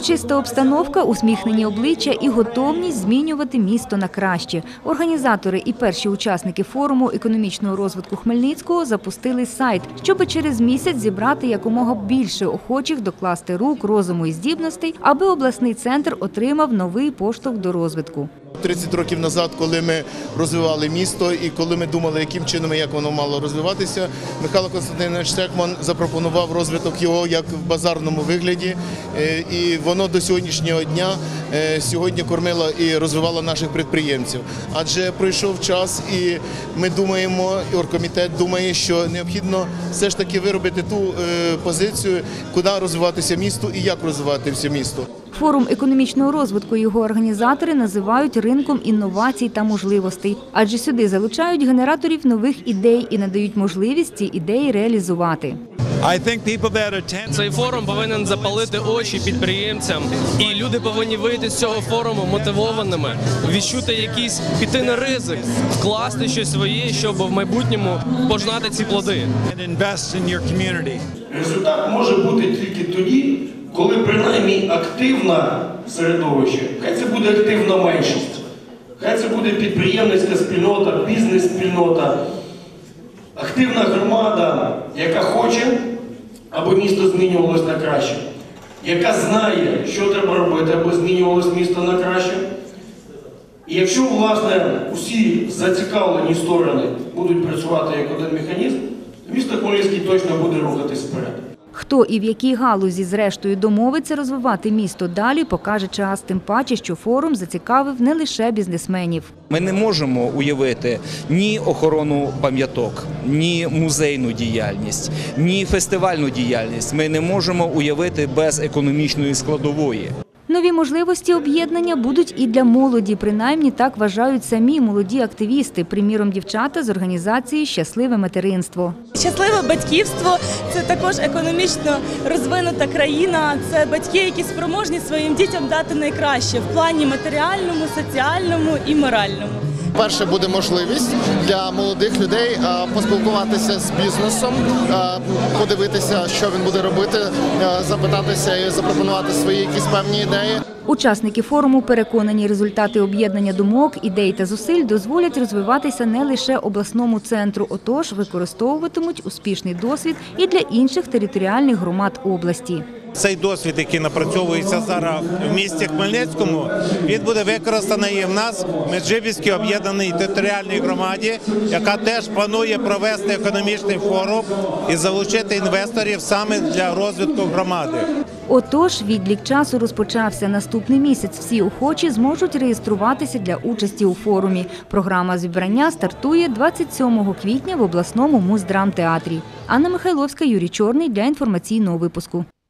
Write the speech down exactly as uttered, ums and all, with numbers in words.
Урочиста обстановка, усміхнені обличчя і готовність змінювати місто на краще. Організатори і перші учасники форуму економічного розвитку Хмельницького запустили сайт, щоб через місяць зібрати якомога більше охочих докласти рук, розуму і здібностей, аби обласний центр отримав новий поштовх до розвитку. тридцять років назад, коли ми розвивали місто і коли ми думали, яким чином і як воно мало розвиватися, Михайло Константинович Штекман запропонував розвиток його як в базарному вигляді. І воно до сьогоднішнього дня сьогодні кормило і розвивало наших підприємців. Адже пройшов час і ми думаємо, і оргкомітет думає, що необхідно все ж таки виробити ту позицію, куди розвиватися місту і як розвивати все місто. Форум економічного розвитку його організатори називають ринком інновацій та можливостей, адже сюди залучають генераторів нових ідей і надають можливість ці ідеї реалізувати. Цей форум повинен запалити очі підприємцям, і люди повинні вийти з цього форуму мотивованими, відчути якийсь, піти на ризик, вкласти щось своє, щоб в майбутньому пожнати ці плоди. Результат може бути тільки тоді, коли принаймні активне середовище, хай це буде активна меншість, хай це буде підприємницька спільнота, бізнес-спільнота, активна громада, яка хоче, аби місто змінювалося на краще, яка знає, що треба робити, аби змінювалося місто на краще. І якщо, власне, усі зацікавлені сторони будуть працювати як один механізм, то місто Хмельницький точно буде рухатись вперед. Хто і в якій галузі зрештою домовиться розвивати місто далі, покаже час. Тим паче, що форум зацікавив не лише бізнесменів. Ми не можемо уявити ні охорону пам'яток, ні музейну діяльність, ні фестивальну діяльність. Ми не можемо уявити без економічної складової. Нові можливості об'єднання будуть і для молоді, принаймні так вважають самі молоді активісти, приміром дівчата з організації «Щасливе материнство». Щасливе батьківство – це також економічно розвинута країна, це батьки, які спроможні своїм дітям дати найкраще в плані матеріальному, соціальному і моральному. Перше, буде можливість для молодих людей поспілкуватися з бізнесом, подивитися, що він буде робити, запитатися і запропонувати свої якісь певні ідеї. Учасники форуму переконані, результати об'єднання думок, ідей та зусиль дозволять розвиватися не лише обласному центру, отож використовуватимуть успішний досвід і для інших територіальних громад області. Цей досвід, який напрацьовується зараз в місті Хмельницькому, він буде використаний і в нас в Меджибіжській об'єднаній територіальній громаді, яка теж планує провести економічний форум і залучити інвесторів саме для розвитку громади. Отож, відлік часу розпочався. Наступний місяць всі охочі зможуть реєструватися для участі у форумі. Програма зібрання стартує двадцять сьомого квітня в обласному муздрамтеатрі. Анна Михайловська, Юрій Чорний для інформаційного випуску.